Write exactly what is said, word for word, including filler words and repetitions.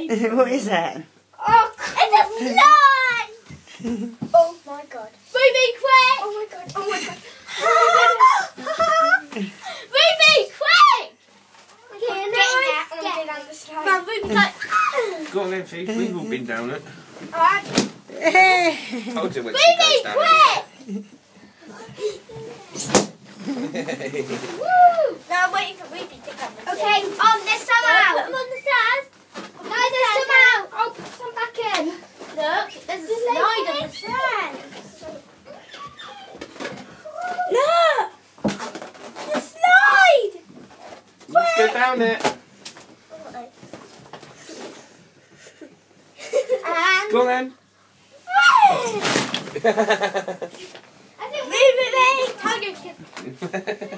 What is that? Oh, it's a fly! Oh my god. Ruby, quick! Oh my god, oh my god. Ruby, quick! Okay, I'm getting out. I'm getting down the slide. No, Ruby's like... Go on then, Fifi. We've all been down it. Alright. Hold it when she Ruby, goes down. quick! Woo! No, I'm waiting for Ruby to come. Okay, um, there's some out. Put them on the stairs. No, there's some out. I'll put some back in. Look, there's a slide on the stairs. Look! The slide! Let's go down it. And... Go on then. I think Ruby, Tiger.